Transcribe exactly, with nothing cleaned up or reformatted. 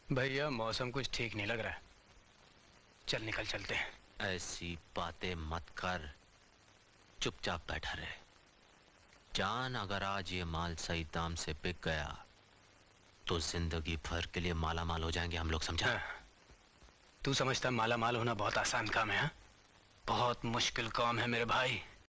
भैया मौसम कुछ ठीक नहीं लग रहा है, चल निकल चलते हैं। ऐसी बातें मत कर, चुपचाप बैठा रहे। जान, अगर आज ये माल सही दाम से बिक गया तो जिंदगी भर के लिए माला माल हो जाएंगे हम लोग, समझा? हाँ। तू समझता माला माल होना बहुत आसान काम है? हा? बहुत मुश्किल काम है मेरे भाई।